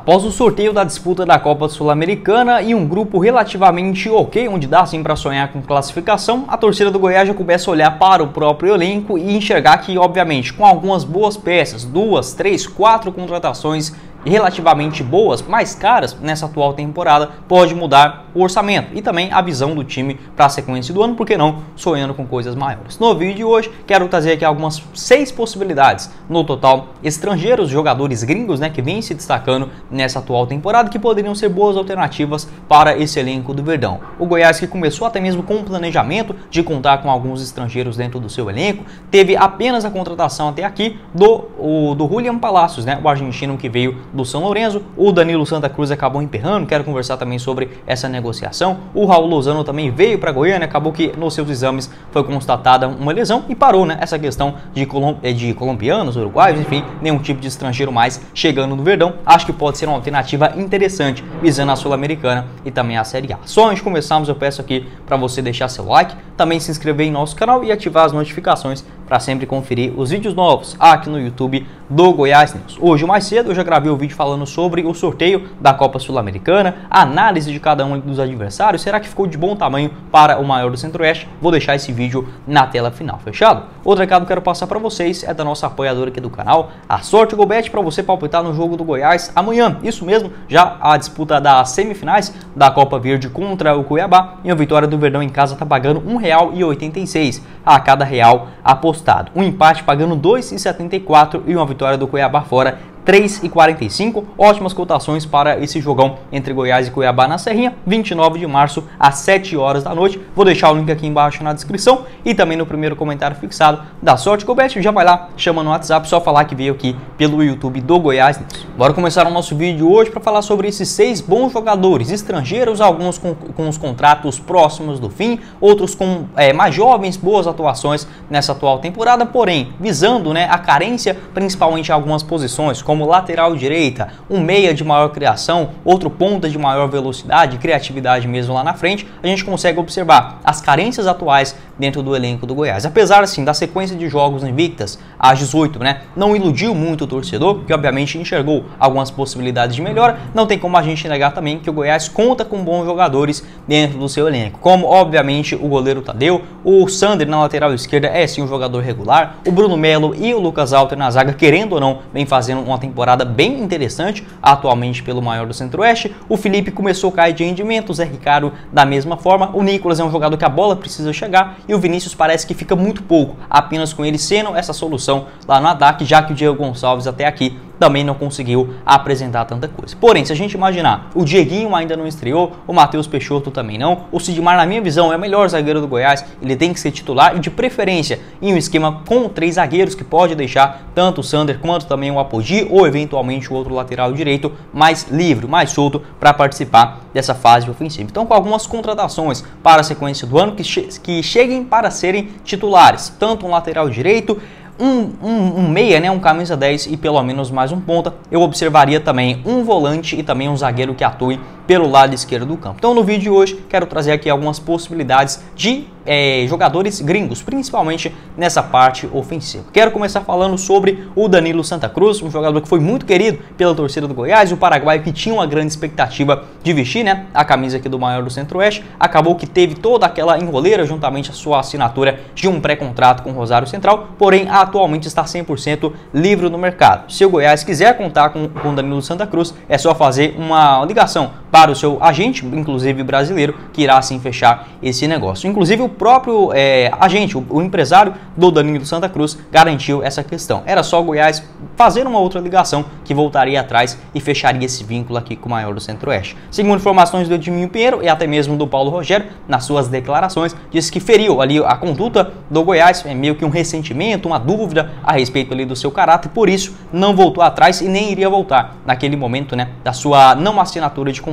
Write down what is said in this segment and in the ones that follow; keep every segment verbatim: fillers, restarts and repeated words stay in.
Após o sorteio da disputa da Copa Sul-Americana e um grupo relativamente ok, onde dá sim para sonhar com classificação, a torcida do Goiás já começa a olhar para o próprio elenco e enxergar que, obviamente, com algumas boas peças, duas, três, quatro contratações relativamente boas, mais caras nessa atual temporada, pode mudar o orçamento e também a visão do time para a sequência do ano, porque não sonhando com coisas maiores. No vídeo de hoje, quero trazer aqui algumas seis possibilidades no total, estrangeiros, jogadores gringos, né, que vêm se destacando nessa atual temporada, que poderiam ser boas alternativas para esse elenco do Verdão. O Goiás, que começou até mesmo com o planejamento de contar com alguns estrangeiros dentro do seu elenco, teve apenas a contratação até aqui do, o, do Julián Palacios, né, o argentino que veio do São Lourenço. O Danilo Santa Cruz acabou emperrando, quero conversar também sobre essa negociação. O Raul Lozano também veio para Goiânia, acabou que nos seus exames foi constatada uma lesão e parou, né, essa questão de, colom de colombianos, uruguaios, enfim, nenhum tipo de estrangeiro mais chegando no Verdão. Acho que pode ser uma alternativa interessante, visando a Sul-Americana e também a Série A. Só antes de começarmos, eu peço aqui para você deixar seu like, também se inscrever em nosso canal e ativar as notificações para sempre conferir os vídeos novos aqui no YouTube do Goiás News. Hoje, mais cedo, eu já gravei o vídeo falando sobre o sorteio da Copa Sul-Americana, a análise de cada um dos adversários. Será que ficou de bom tamanho para o maior do Centro-Oeste? Vou deixar esse vídeo na tela final, fechado? Outro recado que eu quero passar para vocês é da nossa apoiadora aqui do canal, a Sorte Gobet, para você palpitar no jogo do Goiás amanhã. Isso mesmo, já a disputa das semifinais da Copa Verde contra o Cuiabá, e a vitória do Verdão em casa está pagando um real e oitenta e seis centavos a cada real apostado. Um empate pagando dois reais e setenta e quatro centavos e uma vitória do Cuiabá fora três reais e quarenta e cinco centavos. Ótimas cotações para esse jogão entre Goiás e Cuiabá na Serrinha, vinte e nove de março, às sete horas da noite. Vou deixar o link aqui embaixo na descrição e também no primeiro comentário fixado da Sorte Gobet. Já vai lá, chama no WhatsApp, só falar que veio aqui pelo YouTube do Goiás News. Bora começar o nosso vídeo hoje para falar sobre esses seis bons jogadores estrangeiros, alguns com, com os contratos próximos do fim, outros com é, mais jovens, boas atuações nessa atual temporada, porém visando, né, a carência principalmente em algumas posições, como lateral direita, um meia de maior criação, outro ponta de maior velocidade, criatividade mesmo lá na frente. A gente consegue observar as carências atuais dentro do elenco do Goiás. Apesar, assim, da sequência de jogos invictas, às dezoito, né, não iludiu muito o torcedor, que obviamente enxergou algumas possibilidades de melhora. Não tem como a gente negar também que o Goiás conta com bons jogadores dentro do seu elenco, como obviamente o goleiro Tadeu, o Sander na lateral esquerda é sim um jogador regular, o Bruno Melo e o Lucas Alter na zaga, querendo ou não, vem fazendo uma temporada bem interessante atualmente pelo maior do Centro-Oeste. O Felipe começou a cair de rendimento, o Zé Ricardo da mesma forma, o Nicolas é um jogador que a bola precisa chegar e o Vinícius parece que fica muito pouco, apenas com ele sendo essa solução lá no ataque, já que o Diego Gonçalves até aqui também não conseguiu apresentar tanta coisa. Porém, se a gente imaginar, o Dieguinho ainda não estreou, o Matheus Peixoto também não, o Sidmar, na minha visão, é o melhor zagueiro do Goiás, ele tem que ser titular e de preferência em um esquema com três zagueiros, que pode deixar tanto o Sander quanto também o Apodi ou eventualmente o outro lateral direito mais livre, mais solto para participar dessa fase ofensiva. Então, com algumas contratações para a sequência do ano que, che que cheguem para serem titulares, tanto um lateral direito, Um, um, um meia, né, um camisa dez e pelo menos mais um ponta, eu observaria também um volante e também um zagueiro que atue pelo lado esquerdo do campo. Então no vídeo de hoje quero trazer aqui algumas possibilidades de é, jogadores gringos, principalmente nessa parte ofensiva. Quero começar falando sobre o Danilo Santa Cruz, um jogador que foi muito querido pela torcida do Goiás, o paraguaio que tinha uma grande expectativa de vestir, né, a camisa aqui do maior do Centro-Oeste. Acabou que teve toda aquela enroleira juntamente a sua assinatura de um pré-contrato com o Rosário Central, porém atualmente está cem por cento livre no mercado. Se o Goiás quiser contar com o Danilo Santa Cruz, é só fazer uma ligação para o seu agente, inclusive brasileiro, que irá assim fechar esse negócio. Inclusive o próprio é, agente, o, o empresário do Danilo Santa Cruz garantiu essa questão. Era só o Goiás fazer uma outra ligação que voltaria atrás e fecharia esse vínculo aqui com o maior do Centro-Oeste. Segundo informações do Edminho Pinheiro e até mesmo do Paulo Rogério, nas suas declarações, disse que feriu ali a conduta do Goiás, é meio que um ressentimento, uma dúvida a respeito ali do seu caráter, por isso não voltou atrás e nem iria voltar naquele momento, né, da sua não assinatura de contrato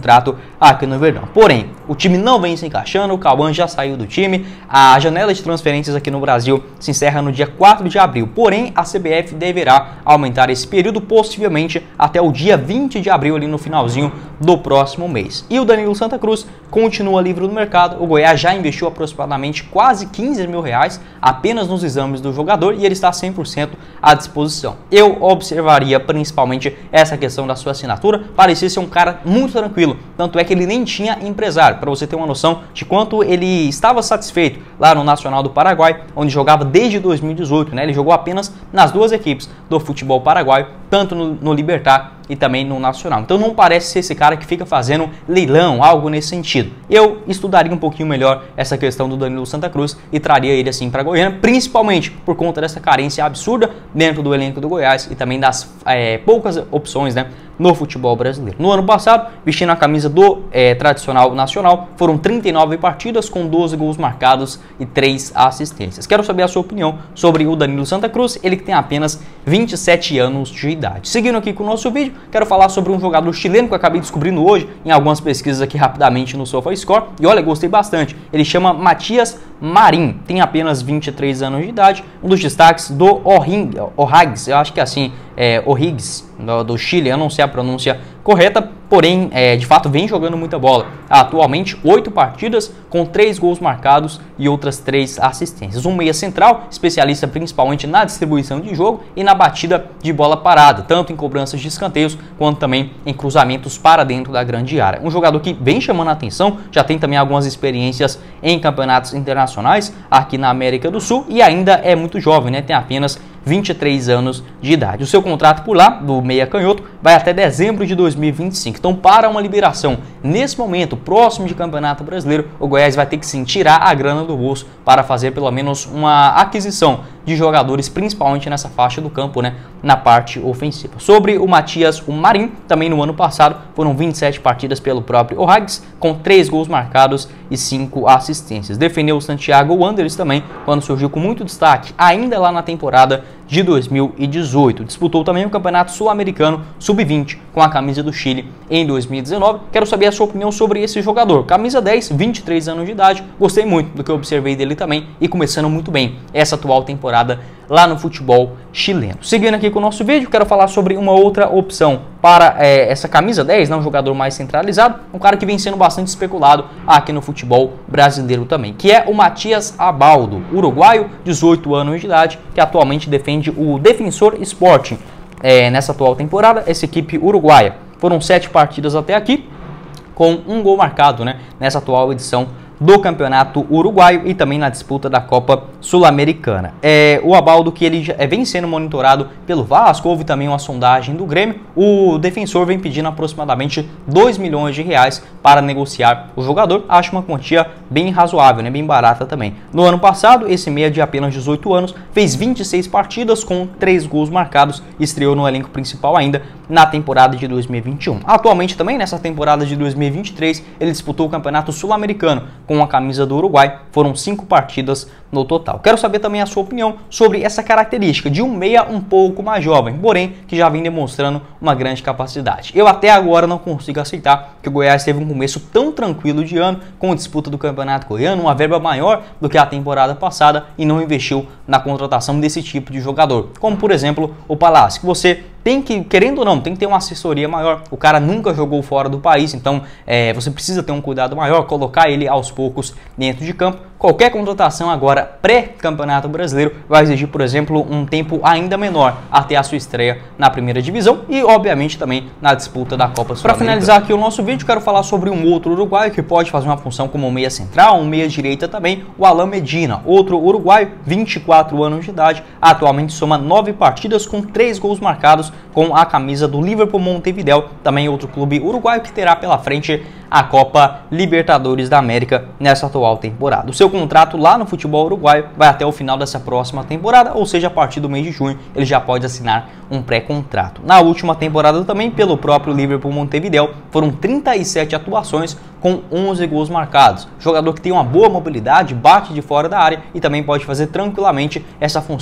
contrato aqui no Verdão. Porém, o time não vem se encaixando, o Cauã já saiu do time, a janela de transferências aqui no Brasil se encerra no dia quatro de abril, porém a C B F deverá aumentar esse período possivelmente até o dia vinte de abril, ali no finalzinho do próximo mês. E o Danilo Santa Cruz continua livre no mercado, o Goiás já investiu aproximadamente quase quinze mil reais apenas nos exames do jogador e ele está cem por cento à disposição. Eu observaria principalmente essa questão da sua assinatura, parecia ser um cara muito tranquilo, tanto é que ele nem tinha empresário, para você ter uma noção de quanto ele estava satisfeito lá no Nacional do Paraguai, onde jogava desde dois mil e dezoito, né? Ele jogou apenas nas duas equipes do futebol paraguaio, tanto no, no Libertad e também no Nacional. Então não parece ser esse cara que fica fazendo leilão, algo nesse sentido. Eu estudaria um pouquinho melhor essa questão do Danilo Santa Cruz e traria ele assim para Goiânia, principalmente por conta dessa carência absurda dentro do elenco do Goiás e também das é, poucas opções, né, no futebol brasileiro. No ano passado, vestindo a camisa do é, tradicional nacional, foram trinta e nove partidas com doze gols marcados e três assistências. Quero saber a sua opinião sobre o Danilo Santa Cruz, ele que tem apenas vinte e sete anos de idade. Seguindo aqui com o nosso vídeo, quero falar sobre um jogador chileno que eu acabei descobrindo hoje em algumas pesquisas aqui rapidamente no SofaScore. E olha, gostei bastante. Ele chama Matias Marim, tem apenas vinte e três anos de idade, um dos destaques do O'Higgins, eu acho que é assim, é, O'Higgins, do, do Chile, eu não sei a pronúncia correta, porém, é, de fato, vem jogando muita bola. Atualmente, oito partidas com três gols marcados e outras três assistências. Um meia central, especialista principalmente na distribuição de jogo e na batida de bola parada, tanto em cobranças de escanteios quanto também em cruzamentos para dentro da grande área. Um jogador que vem chamando a atenção, já tem também algumas experiências em campeonatos internacionais aqui na América do Sul e ainda é muito jovem, né? Tem apenas vinte e três anos de idade. O seu contrato por lá, do meia canhoto, vai até dezembro de dois mil e vinte e cinco. Então, para uma liberação nesse momento, próximo de Campeonato Brasileiro, o Goiás vai ter que sim tirar a grana do bolso para fazer pelo menos uma aquisição de jogadores, principalmente nessa faixa do campo, né, na parte ofensiva. Sobre o Matias o Marim, também no ano passado foram vinte e sete partidas pelo próprio O'Higgins, com três gols marcados e cinco assistências. Defendeu o Santiago Wanderers também, quando surgiu com muito destaque, ainda lá na temporada de dois mil e dezoito. Disputou também o Campeonato Sul-Americano sub vinte com a camisa do Chile em dois mil e dezenove. Quero saber a sua opinião sobre esse jogador. Camisa dez, vinte e três anos de idade. Gostei muito do que eu observei dele também e começando muito bem essa atual temporada lá no futebol chileno. Seguindo aqui com o nosso vídeo, quero falar sobre uma outra opção para é, essa camisa dez, né, um jogador mais centralizado, um cara que vem sendo bastante especulado aqui no futebol brasileiro também, que é o Matias Abaldo, uruguaio, dezoito anos de idade, que atualmente defende o Defensor Sporting é, nessa atual temporada, essa equipe uruguaia. Foram sete partidas até aqui, com um gol marcado, né, nessa atual edição do Campeonato Uruguaio e também na disputa da Copa Sul-Americana. É, o Abaldo, que ele já, é, vem sendo monitorado pelo Vasco, houve também uma sondagem do Grêmio, o defensor vem pedindo aproximadamente dois milhões de reais para negociar o jogador, acho uma quantia bem razoável, né, bem barata também. No ano passado, esse meia de apenas dezoito anos fez vinte e seis partidas com três gols marcados e estreou no elenco principal ainda na temporada de dois mil e vinte e um. Atualmente também, nessa temporada de dois mil e vinte e três, ele disputou o Campeonato Sul-Americano com a camisa do Uruguai, foram cinco partidas no total. Quero saber também a sua opinião sobre essa característica de um meia um pouco mais jovem, porém que já vem demonstrando uma grande capacidade. Eu até agora não consigo aceitar que o Goiás teve um começo tão tranquilo de ano, com a disputa do Campeonato Goiano, uma verba maior do que a temporada passada e não investiu na contratação desse tipo de jogador, como por exemplo o Palácio, que você tem que, querendo ou não, tem que ter uma assessoria maior. O cara nunca jogou fora do país, então é, você precisa ter um cuidado maior, colocar ele aos poucos dentro de campo. Qualquer contratação agora pré-campeonato brasileiro vai exigir, por exemplo, um tempo ainda menor até a sua estreia na primeira divisão e, obviamente, também na disputa da Copa Sul-Americana. Para finalizar aqui o nosso vídeo, quero falar sobre um outro uruguaio que pode fazer uma função como meia central, um meia direita também, o Alan Medina, outro uruguaio, vinte e quatro anos de idade, atualmente soma nove partidas com três gols marcados com a camisa do Liverpool Montevideo, também outro clube uruguaio que terá pela frente a Copa Libertadores da América nessa atual temporada. O seu contrato lá no futebol uruguaio vai até o final dessa próxima temporada, ou seja, a partir do mês de junho ele já pode assinar um pré-contrato. Na última temporada também, pelo próprio Liverpool Montevideo, foram trinta e sete atuações com onze gols marcados. Jogador que tem uma boa mobilidade, bate de fora da área e também pode fazer tranquilamente essa função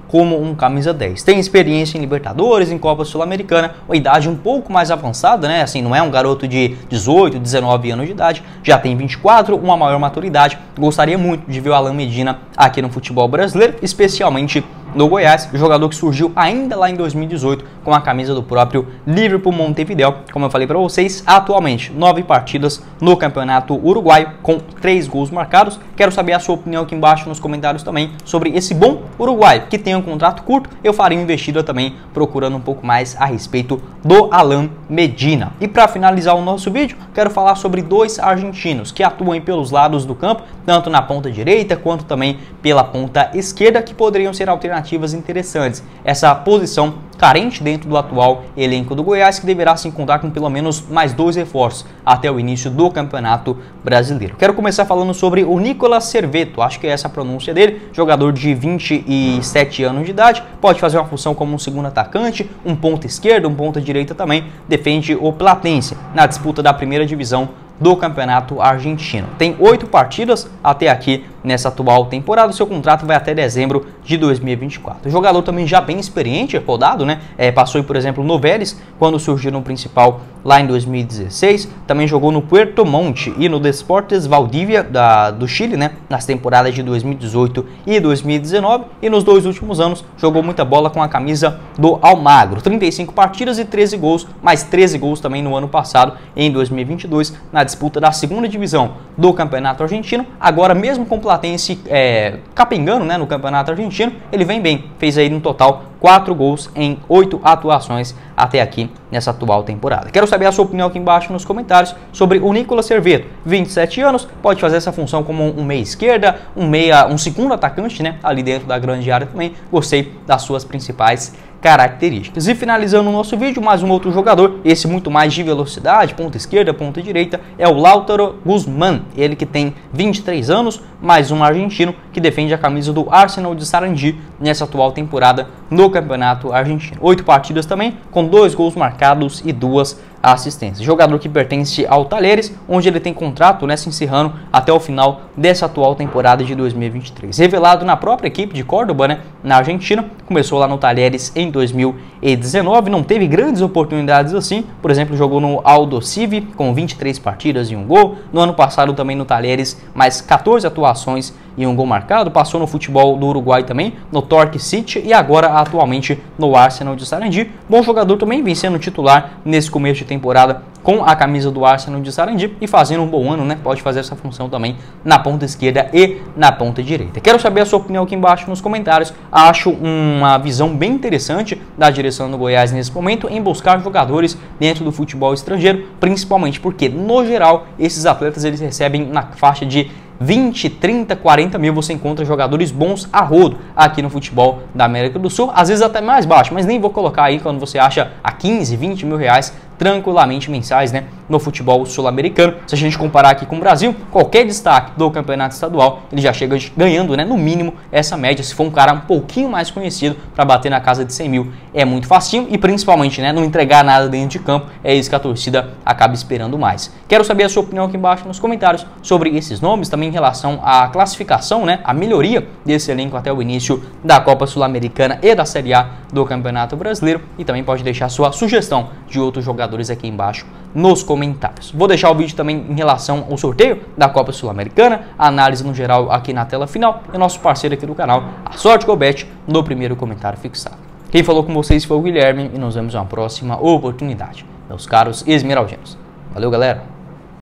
como um camisa dez. Tem experiência em Libertadores, em Copa Sul-Americana, uma idade um pouco mais avançada, né? Assim, não é um garoto de dezoito, dezenove anos de idade, já tem vinte e quatro, uma maior maturidade. Gostaria muito de ver o Alan Medina aqui no futebol brasileiro, especialmente no Goiás, jogador que surgiu ainda lá em dois mil e dezoito com a camisa do próprio Liverpool Montevideo. Como eu falei para vocês, atualmente nove partidas no Campeonato Uruguaio com três gols marcados. Quero saber a sua opinião aqui embaixo nos comentários também sobre esse bom uruguaio que tem um contrato curto. Eu faria uma investida também procurando um pouco mais a respeito do Alan Medina. E para finalizar o nosso vídeo, quero falar sobre dois argentinos que atuam pelos lados do campo, tanto na ponta direita quanto também pela ponta esquerda, que poderiam ser alternativas interessantes. Essa posição carente dentro do atual elenco do Goiás, que deverá se encontrar com pelo menos mais dois reforços até o início do Campeonato Brasileiro. Quero começar falando sobre o Nicolas Servetto, acho que é essa a pronúncia dele, jogador de vinte e sete anos de idade, pode fazer uma função como um segundo atacante, um ponta esquerda, um ponta direita também, defende o Platense na disputa da primeira divisão do Campeonato Argentino. Tem oito partidas até aqui nessa atual temporada, o seu contrato vai até dezembro de dois mil e vinte e quatro. O jogador também já bem experiente, rodado, né? É, passou, por exemplo, no Vélez, quando surgiu no principal lá em dois mil e dezesseis, também jogou no Puerto Montt e no Deportes Valdivia da, do Chile, né? Nas temporadas de dois mil e dezoito e dois mil e dezenove, e nos dois últimos anos jogou muita bola com a camisa do Almagro. trinta e cinco partidas e treze gols, mais treze gols também no ano passado, em dois mil e vinte e dois, na disputa da segunda divisão do Campeonato Argentino. Agora, mesmo com o Platense é, capengando, né, no Campeonato Argentino, ele vem bem, fez aí no total quatro gols em oito atuações até aqui nessa atual temporada. Quero saber a sua opinião aqui embaixo nos comentários sobre o Nicolas Servetto, vinte e sete anos, pode fazer essa função como um meia esquerda, um meia, um segundo atacante, né, ali dentro da grande área também. Gostei das suas principais características. E finalizando o nosso vídeo, mais um outro jogador, esse muito mais de velocidade, ponta esquerda, ponta direita, é o Lautaro Guzmán, ele que tem vinte e três anos, mais um argentino que defende a camisa do Arsenal de Sarandi nessa atual temporada no Campeonato Argentino. Oito partidas também, com dois gols marcados e duas assistências. Jogador que pertence ao Talleres, onde ele tem contrato, né, se encerrando até o final dessa atual temporada de dois mil e vinte e três. Revelado na própria equipe de Córdoba, né, na Argentina, começou lá no Talleres em dois mil e dezenove, não teve grandes oportunidades assim, por exemplo, jogou no Aldosivi com vinte e três partidas e um gol, no ano passado também no Talleres, mais quatorze atuações e um gol marcado, passou no futebol do Uruguai também, no Torque City e agora atualmente no Arsenal de Sarandi. Bom jogador também, vem sendo titular nesse começo de temporada com a camisa do Arsenal de Sarandi e fazendo um bom ano, né? Pode fazer essa função também na ponta esquerda e na ponta direita. Quero saber a sua opinião aqui embaixo nos comentários. Acho uma visão bem interessante da direção do Goiás nesse momento em buscar jogadores dentro do futebol estrangeiro, principalmente porque, no geral, esses atletas eles recebem na faixa de vinte, trinta, quarenta mil, você encontra jogadores bons a rodo aqui no futebol da América do Sul, às vezes até mais baixo, mas nem vou colocar aí quando você acha a quinze, vinte mil reais tranquilamente mensais, né, no futebol sul-americano. Se a gente comparar aqui com o Brasil, qualquer destaque do campeonato estadual, ele já chega ganhando, né, no mínimo essa média. Se for um cara um pouquinho mais conhecido para bater na casa de cem mil, é muito facinho e principalmente, né, não entregar nada dentro de campo, é isso que a torcida acaba esperando mais. Quero saber a sua opinião aqui embaixo nos comentários sobre esses nomes, também em relação à classificação, né, a melhoria desse elenco até o início da Copa Sul-Americana e da Série A do Campeonato Brasileiro, e também pode deixar sua sugestão de outros jogadores aqui embaixo nos comentários. Vou deixar o vídeo também em relação ao sorteio da Copa Sul-Americana, a análise no geral aqui na tela final e nosso parceiro aqui do canal, a Sorte Golbet, no primeiro comentário fixado. Quem falou com vocês foi o Guilherme e nos vemos em uma próxima oportunidade, meus caros esmeraldinos. Valeu, galera!